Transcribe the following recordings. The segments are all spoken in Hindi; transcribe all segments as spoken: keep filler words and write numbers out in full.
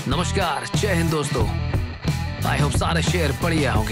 नमस्कार, जय हिंद दोस्तों। आई होप सारे शेयर बढ़िया होंगे।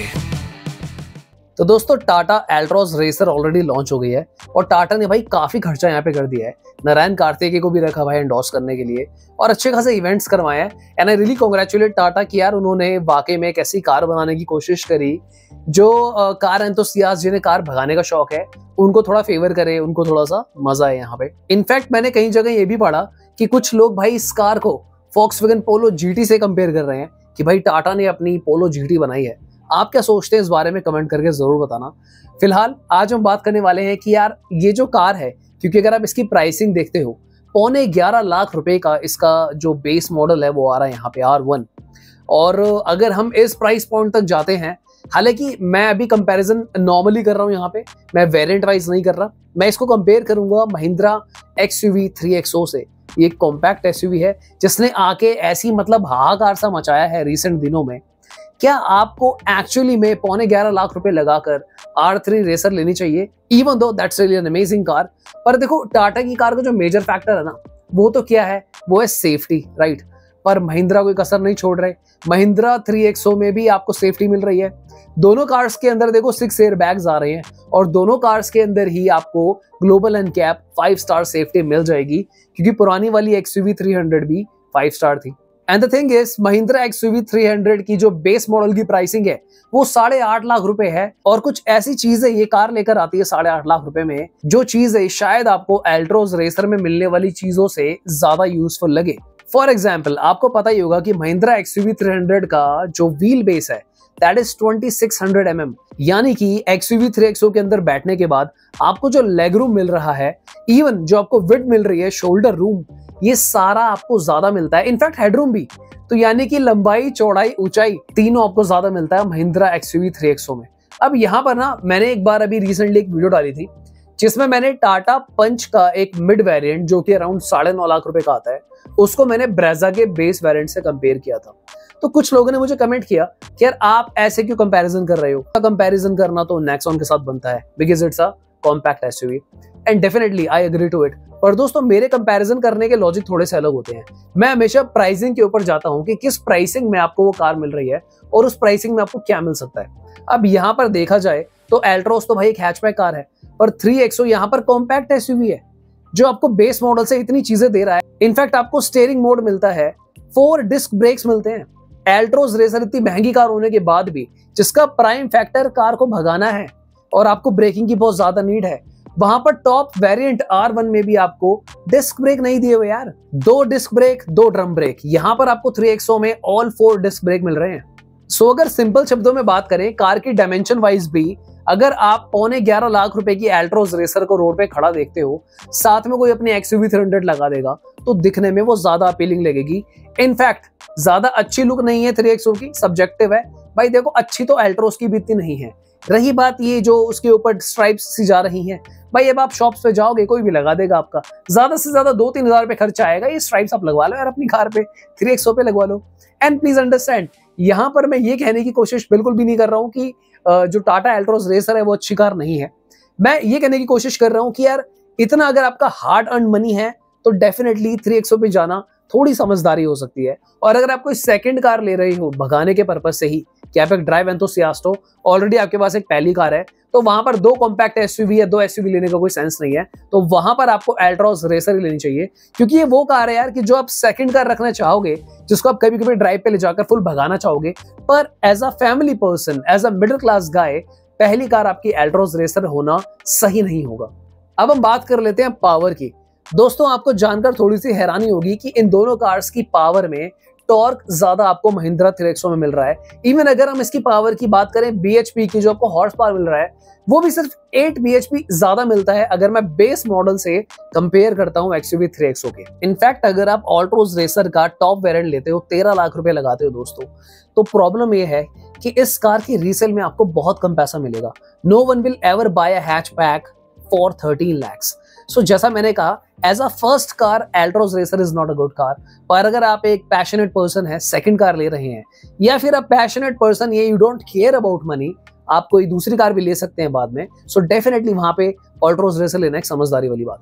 तो दोस्तों Tata Altroz Racer already launch हो गई है और टाटा ने भाई काफी खर्चा यहाँ पे कर दिया है। नारायण कार्तिकेय को भी रखा भाई एंडोर्स करने के लिए और अच्छे खासे इवेंट्स करवाए हैं। And I really congratulate Tata कि यार उन्होंने वाकई में एक ऐसी कार बनाने की कोशिश करी जो आ, कार एंथुसियास्ट जिन्हें कार भगाने का शौक है उनको थोड़ा फेवर करे, उनको थोड़ा सा मजा है यहाँ पे। इनफैक्ट मैंने कई जगह ये भी पढ़ा कि कुछ लोग भाई इस कार को वॉक्सवैगन पोलो जीटी से कंपेयर कर रहे हैं कि भाई टाटा ने अपनी पोलो जीटी बनाई है। आप क्या सोचते हैं इस बारे में कमेंट करके जरूर बताना। फिलहाल आज हम बात करने वाले हैं कि यार ये जो कार है, क्योंकि अगर आप इसकी प्राइसिंग देखते हो पौने ग्यारह लाख रुपए का इसका जो बेस मॉडल है वो आ रहा है यहाँ पे आर वन। और अगर हम इस प्राइस पॉइंट तक जाते हैं, हालांकि मैं अभी कंपैरिजन नॉर्मली कर रहा हूँ यहाँ पे, मैं वेरिएंट वाइज नहीं कर रहा, मैं इसको कंपेयर करूंगा Mahindra XUV three X O से। ये एक कॉम्पैक्ट एसयूवी है जिसने आके ऐसी मतलब हाहाकार सा मचाया है रिसेंट दिनों में। क्या आपको एक्चुअली में पौने ग्यारह लाख रुपए लगाकर आर थ्री रेसर लेनी चाहिए? Even though that's really an amazing car. पर देखो टाटा की कार का जो मेजर फैक्टर है ना, वो तो क्या है, वो है सेफ्टी, राइट। पर महिंद्रा कोई कसर नहीं छोड़ रहे। महिंद्रा थ्री एक्स ओ में भी आपको सेफ्टी मिल रही है। दोनों कार्स के अंदर देखो सिक्स एयर बैग्स आ रहे हैं और दोनों कार्स के अंदर ही आपको Global NCAP five star safety मिल जाएगी, क्योंकि पुरानी वाली एक्सयूवी थ्री हंड्रेड भी फाइव स्टार थी। And the thing is Mahindra XUV three hundred की जो बेस मॉडल की प्राइसिंग है वो साढ़े आठ लाख रुपए है। और कुछ ऐसी चीज है ये कार लेकर आती है साढ़े आठ लाख रुपए में, जो चीज है शायद आपको एल्ट्रोज रेसर में मिलने वाली चीजों से ज्यादा यूजफुल लगे। फॉर एग्जाम्पल आपको पता ही होगा कि महिंद्रा एक्सयूवी थ्री हंड्रेड का जो व्हील बेस है that is twenty six hundred M M, यानी कि एक्सयूवी थ्री एक्स ओ के अंदर बैठने के बाद आपको जो लेग रूम मिल रहा है, इवन जो आपको विड्थ मिल रही है, शोल्डर रूम, ये सारा आपको ज्यादा मिलता है। इनफैक्ट हेडरूम भी, तो यानी कि लंबाई, चौड़ाई, ऊंचाई तीनों आपको ज्यादा मिलता है Mahindra XUV three X O में। अब यहाँ पर ना मैंने एक बार अभी रिसेंटली एक वीडियो डाली थी जिसमें मैंने टाटा पंच का एक मिड वेरिएंट जो कि अराउंड साढ़े नौ लाख रुपए का आता है, उसको मैंने ब्रेजा के बेस वेरिएंट से कंपेयर किया था। तो कुछ लोगों ने मुझे कमेंट किया कि यार आप ऐसे क्यों कंपैरिजन कर रहे हो? कंपैरिजन करना तो नेक्सॉन के साथ बनता है because it's a compact SUV and definitely I agree to it. पर दोस्तों मेरे कंपैरिजन करने के लॉजिक थोड़े से अलग होते हैं। मैं हमेशा प्राइसिंग के ऊपर जाता हूं कि किस प्राइसिंग में आपको वो कार मिल रही है और उस प्राइसिंग में आपको क्या मिल सकता है। अब यहाँ पर देखा जाए तो एल्ट्रोस तो भाई एक हैचबैक कार है, पर थ्री एक्स ओ यहाँ पर कॉम्पैक्ट एसयूवी है जो आपको बेस मॉडल से इतनी चीजें दे रहा है। इनफैक्ट आपको स्टीयरिंग मोड मिलता है, फोर डिस्क ब्रेक्स मिलते हैं। एल्ट्रोस रेसर इतनी महंगी कार होने के बाद भी जिसका प्राइम फैक्टर कार को भगाना है और आपको ब्रेकिंग की बहुत ज्यादा नीड है, वहां पर टॉप वेरिएंट आर वन में भी आपको डिस्क ब्रेक नहीं दिए हुए यार, दो डिस्क ब्रेक, दो ड्रम ब्रेक। यहां पर आपको थ्री एक्स ओ में ऑल फोर डिस्क ब्रेक मिल रहे हैं। सो so, अगर सिंपल शब्दों में बात करें कार की डायमेंशन वाइज भी, अगर आप पौने ग्यारह लाख रुपए की एल्ट्रोस रेसर को रोड पे खड़ा देखते हो, साथ में कोई अपनी एक्सयूवी थ्री हंड्रेड लगा देगा तो दिखने में वो ज्यादा अपीलिंग लगेगी। इनफैक्ट ज्यादा अच्छी लुक नहीं है थ्री एक्स ओ की, सब्जेक्टिव है भाई। देखो अच्छी तो एल्ट्रोस की भी इतनी नहीं है। रही बात ये जो उसके ऊपर स्ट्राइप्स सी जा रही हैं, भाई अब आप शॉप्स पे जाओगे कोई भी लगा देगा, आपका ज्यादा से ज्यादा दो तीन हजार रुपए खर्चा आएगा। ये स्ट्राइप्स आप लगवा लो यार अपनी कार पे, थ्री एक्स ओ पे लगवा लो। एंड प्लीज अंडरस्टैंड, यहाँ पर मैं ये कहने की कोशिश बिल्कुल भी नहीं कर रहा हूँ कि जो टाटा एल्ट्रोस रेसर है वो अच्छी कार नहीं है। मैं ये कहने की कोशिश कर रहा हूँ कि यार इतना अगर आपका हार्ड अर्न मनी है तो डेफिनेटली थ्री एक्स ओ पे जाना थोड़ी समझदारी हो सकती है। और अगर आप कोई सेकंड कार ले रही हो भगाने के पर्पज से ही, कि आप एक ड्राइव एंथुसियास्ट हो, ऑलरेडी आपके पास एक पहली कार है, तो वहां पर दो कॉम्पैक्ट एसयूवी या दो एसयूवी लेने का कोई सेंस नहीं है। तो वहां पर आपको एल्ट्रोस रेसर ही लेनी चाहिए, क्योंकि ये वो कार है यार कि जो आप सेकंड कार रखना चाहोगे, जिसको आप कभी कभी ड्राइव पे ले जाकर फुल भगाना चाहोगे, पर as a family person, as a middle class guy, पहली कार आपकी एल्ट्रोस रेसर होना सही नहीं होगा। अब हम बात कर लेते हैं पावर की। दोस्तों आपको जानकर थोड़ी सी हैरानी होगी कि इन दोनों कार्स की पावर में टॉर्क ज्यादा आपको महिंद्रा थ्री एक्स ओ में मिल रहा है। इवन अगर हम इसकी पावर की बात करें, बीएचपी की जो आपको हॉर्स पावर मिल रहा है वो भी सिर्फ एट बीएचपी ज्यादा मिलता है अगर मैं बेस मॉडल से कंपेयर करता हूं एक्सयूवी थ्री एक्स ओ के। इनफैक्ट अगर आप एल्ट्रोस रेसर का टॉप वेरिएंट लेते हो, तेरह लाख रुपए लगाते हो दोस्तों, तो प्रॉब्लम ये है कि इस कार की रीसेल में आपको बहुत कम पैसा मिलेगा। No one will ever buy a hatchback for thirteen lakhs. So जैसा मैंने कहा, as a first car Altroz Racer is not a good car. पर अगर आप एक पैशनेट पर्सन है, सेकंड कार ले रहे हैं, या फिर आप पैशनेट पर्सन ये you don't care about money, आप कोई दूसरी कार भी ले सकते हैं बाद में, सो डेफिनेटली वहां पे एल्ट्रोस रेसर लेना एक समझदारी वाली बात है।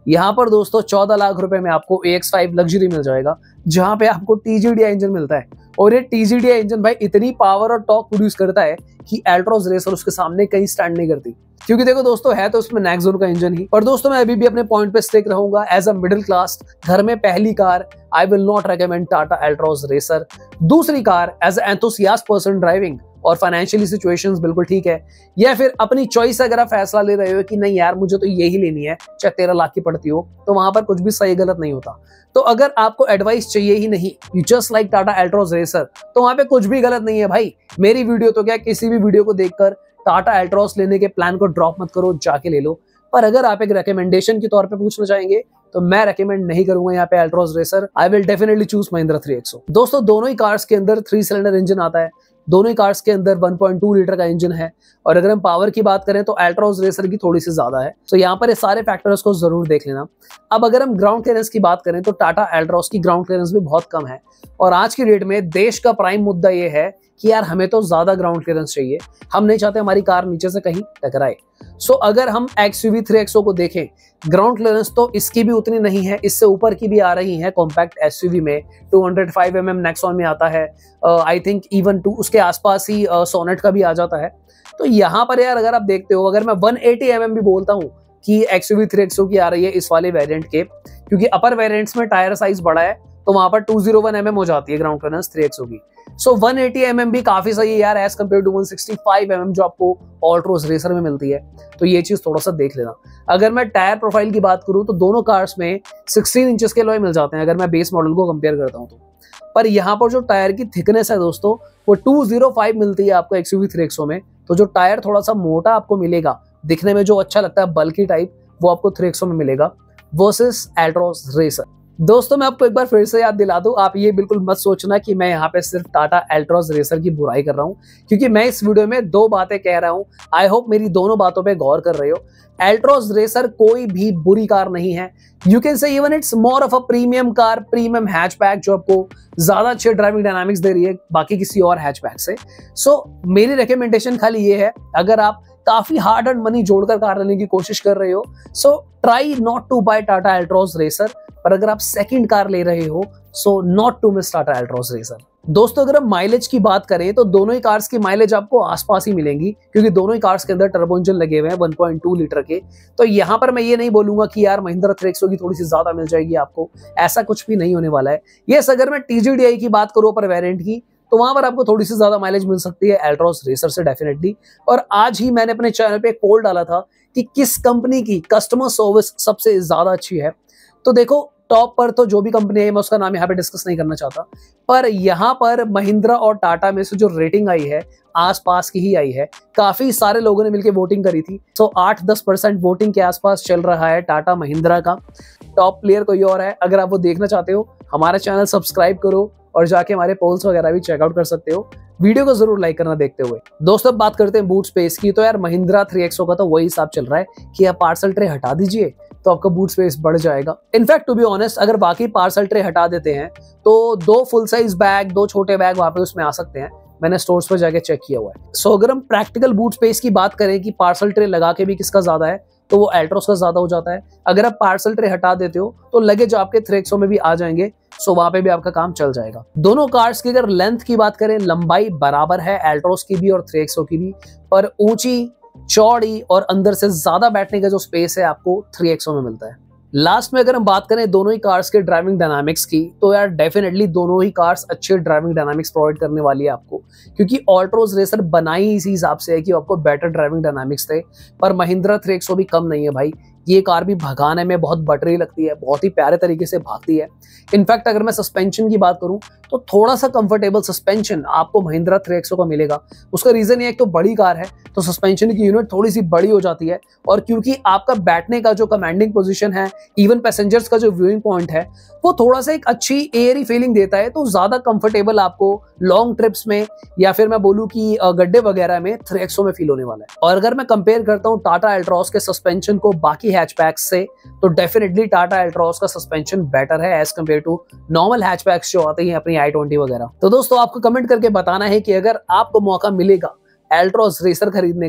यहाँ पर दोस्तों चौदह लाख रुपए में आपको ए एक्स फाइव लग्जरी मिल जाएगा, जहां पे आपको T G D I engine मिलता है। और ये T G D I engine भाई इतनी पावर और टॉर्क प्रोड्यूस करता है कि एल्ट्रॉस रेसर उसके सामने कहीं स्टैंड नहीं करती। क्योंकि देखो दोस्तों, है तो उसमें नेक्सॉन का इंजन ही। पर दोस्तों मैं अभी भी अपने पॉइंट पे स्टिक रहूंगा। एज अ मिडिल क्लास, घर में पहली car, I will not recommend Tata Altroz Racer. दूसरी car, as a enthusiast person driving और फाइनेंशियली सिचुएशंस बिल्कुल ठीक है, या फिर अपनी चॉइस अगर आप फैसला ले रहे हो कि नहीं यार मुझे तो यही लेनी है, चाहे तेरह लाख की पड़ती हो, तो वहां पर कुछ भी सही गलत नहीं होता। तो अगर आपको एडवाइस चाहिए ही नहीं, you just like Tata Altroz Racer, तो वहां पे कुछ भी गलत नहीं है भाई। मेरी वीडियो तो क्या, किसी भी वीडियो को देखकर टाटा एल्ट्रॉस लेने के प्लान को ड्रॉप मत करो, जाके ले लो। पर अगर आप एक रिकमेंडेशन के तौर पे पूछना चाहेंगे तो मैं रेकमेंड नहीं करूंगा यहाँ पे Altroz Racer. I will definitely choose Mahindra three X O. दोस्तों दोनों ही कार्स के अंदर थ्री सिलेंडर इंजन आता है, दोनों ही कार्स के अंदर वन पॉइंट टू लीटर का इंजन है। और अगर हम पावर की बात करें तो एल्ट्रॉस रेसर की थोड़ी सी ज्यादा है। तो यहाँ पर ये सारे फैक्टर्स को जरूर देख लेना। अब अगर हम ग्राउंड क्लियरेंस की बात करें तो टाटा एल्ट्रॉस की ग्राउंड क्लियरेंस भी बहुत कम है। और आज की डेट में देश का प्राइम मुद्दा ये है कि यार हमें तो ज्यादा ग्राउंड क्लियरेंस चाहिए, हम नहीं चाहते हमारी कार नीचे से कहीं टकराए। सो अगर हम X U V three X O को देखें, ग्राउंड क्लियरेंस तो इसकी भी उतनी नहीं है, इससे ऊपर की भी आ रही है कॉम्पैक्ट एस यू वी में। Two hundred five M M Nexon में आता है, आई थिंक इवन टू उसके आसपास ही सोनेट uh, का भी आ जाता है। तो यहाँ पर यार अगर आप देखते हो, अगर मैं वन एटी एम एम भी बोलता हूँ कि X U V three X O की आ रही है इस वाले वेरिएंट के, क्योंकि अपर वेरिएंट्स में टायर साइज बड़ा है, तो वहां पर two hundred one M M हो जाती है ground clearance three X O की। So one eighty M M भी काफी सही है यार, as compare to one sixty five M M जो आपको एल्ट्रॉस रेसर में मिलती है। तो ये चीज थोड़ा सा देख लेना। अगर मैं टायर प्रोफाइल की बात करूं तो दोनों कार्स में सिक्सटीन इंचेस के अलॉय मिल जाते हैं, अगर मैं बेस मॉडल को कंपेयर करता हूं तो। पर यहाँ पर जो टायर की थिकनेस है दोस्तों, वो टू हंड्रेड फाइव मिलती है आपको X U V three X O में। तो जो टायर थोड़ा सा मोटा आपको मिलेगा, दिखने में जो अच्छा लगता है बल्कि टाइप, वो आपको थ्री एक्स ओ में मिलेगा वर्सेस एल्ट्रॉस रेसर। दोस्तों मैं आपको एक बार फिर से याद दिला दूं, आप ये बिल्कुल मत सोचना कि मैं यहाँ पे सिर्फ टाटा एल्ट्रॉस रेसर की बुराई कर रहा हूँ, क्योंकि मैं इस वीडियो में दो बातें कह रहा हूँ। आई होप मेरी दोनों बातों पे गौर कर रहे हो। एल्ट्रॉस रेसर कोई भी बुरी कार नहीं है। You can say even it's more of a premium car, premium hatchback, जो आपको ज्यादा अच्छे ड्राइविंग डायनामिक्स दे रही है बाकी किसी और हैचबैक से। सो so, मेरी रिकमेंडेशन खाली ये है, अगर आप काफी हार्ड अर्न मनी जोड़कर कार लेने की कोशिश कर रहे हो, so try not to buy Tata Altroz Racer. पर अगर आप सेकंड कार ले रहे हो, so not to miss Tata Altroz Racer. दोस्तों अगर हम माइलेज की बात करें तो दोनों ही कार्स की माइलेज आपको आसपास ही मिलेंगी, क्योंकि दोनों ही कार्स के अंदर टर्बो इंजन लगे हुए हैं वन पॉइंट टू लीटर के। तो यहाँ पर मैं ये नहीं बोलूंगा कि यार महिंद्रा थ्री एक्स ओ की थोड़ी सी ज्यादा मिल जाएगी आपको, ऐसा कुछ भी नहीं होने वाला है। यस, अगर मैं टी जी डी आई की बात करूं पर वेरिएंट की, तो वहां पर आपको थोड़ी सी ज्यादा माइलेज मिल सकती है एल्ट्रॉस रेसर से डेफिनेटली। और आज ही मैंने अपने चैनल पे एक पोल डाला था कि किस कंपनी की कस्टमर सर्विस सबसे ज्यादा अच्छी है। तो देखो, टॉप पर तो जो भी कंपनी है, मैं उसका नाम यहाँ पे डिस्कस नहीं करना चाहता, पर यहाँ पर महिंद्रा और टाटा में से जो रेटिंग आई है आसपास की ही आई है। काफी सारे लोगों ने मिलकर वोटिंग करी थी, सो आठ दस परसेंट वोटिंग के आसपास चल रहा है टाटा महिंद्रा का। टॉप प्लेयर कोई और है, अगर आप वो देखना चाहते हो हमारा चैनल सब्सक्राइब करो और जाके हमारे पोल्स वगैरह भी चेकआउट कर सकते हो। वीडियो को जरूर लाइक करना देखते हुए। दोस्तों अब बात करते हैं बूट स्पेस की, तो यार महिंद्रा थ्री एक्स ओ का तो वही हिसाब चल रहा है कि आप पार्सल ट्रे हटा दीजिए तो आपका बूट स्पेस बढ़ जाएगा। इनफैक्ट टू बी ऑनेस्ट, अगर बाकी पार्सल ट्रे हटा देते हैं तो दो फुल साइज बैग, दो छोटे बैग वहां पे उसमें आ सकते हैं। मैंने स्टोर्स पर जाके चेक किया हुआ है। सो so, अगर हम प्रैक्टिकल बूट स्पेस की बात करें कि पार्सल ट्रे लगा के भी किसका ज्यादा है, तो वो एल्ट्रॉस का ज्यादा हो जाता है। अगर आप पार्सल ट्रे हटा देते हो तो लगेज आपके थ्री एक्स ओ में भी आ जाएंगे, सो वहां पे भी आपका काम चल जाएगा। दोनों कार्स की अगर लेंथ की बात करें, लंबाई बराबर है एल्ट्रॉस की भी और थ्री एक्स ओ की भी, पर ऊंची, चौड़ी और अंदर से ज्यादा बैठने का जो स्पेस है आपको थ्री एक्स ओ में मिलता है। लास्ट में अगर हम बात करें दोनों ही कार्स के ड्राइविंग डायनामिक्स की, तो यार डेफिनेटली दोनों ही कार्स अच्छे ड्राइविंग डायनामिक्स प्रोवाइड करने वाली है आपको, क्योंकि एल्ट्रॉस रेसर बनाई इसी हिसाब से है कि आपको बेटर ड्राइविंग डायनामिक्स थे। पर महिंद्रा थ्री एक्स ओ भी कम नहीं है भाई, ये कार भी भगाने में बहुत बटरी लगती है, बहुत ही प्यारे तरीके से भागती है। इनफैक्ट अगर मैं सस्पेंशन की बात करूं तो थोड़ा सा कंफर्टेबल सस्पेंशन आपको महिंद्रा थ्री एक्स ओ का मिलेगा। उसका रीजन ये है कि तो बड़ी कार है तो सस्पेंशन की यूनिट थोड़ी सी बड़ी हो जाती है, और क्योंकि आपका बैठने का जो कमांडिंग पोजीशन है, इवन पैसेंजर्स का जो व्यूइंग पॉइंट है, वो थोड़ा सा एक अच्छी एयरी फीलिंग देता है, तो ज्यादा कंफर्टेबल आपको लॉन्ग ट्रिप्स में या फिर मैं बोलूं कि गड्ढे वगैरह में थ्री एक्स ओ में फील होने वाला है। और अगर मैं कंपेयर करता हूं टाटा एल्ट्रॉस के सस्पेंशन को बाकी हैचबैक्स से, तो डेफिनेटली टाटा एल्ट्रॉस का सस्पेंशन बेटर है as compare to normal hatchbacks जो आते हैं अपनी आई ट्वेंटी वगैरह। तो दोस्तों आपको कमेंट करके बताना है कि अगर आपको मौका मिलेगा एल्ट्रॉस रेसर खरीदने का,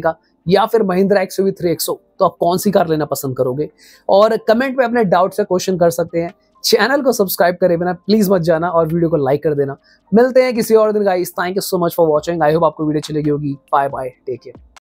या फिर Mahindra X U V three X O, तो आप कौन सी कार लेना पसंद करोगे? और कमेंट में अपने डाउट से क्वेश्चन कर सकते हैं। चैनल को सब्सक्राइब करे बिना प्लीज मत जाना और वीडियो को लाइक कर देना। मिलते हैं किसी और दिन guys. Thank you so much for watching. I hope आपको वीडियो अच्छी लगी होगी। Bye bye, take care.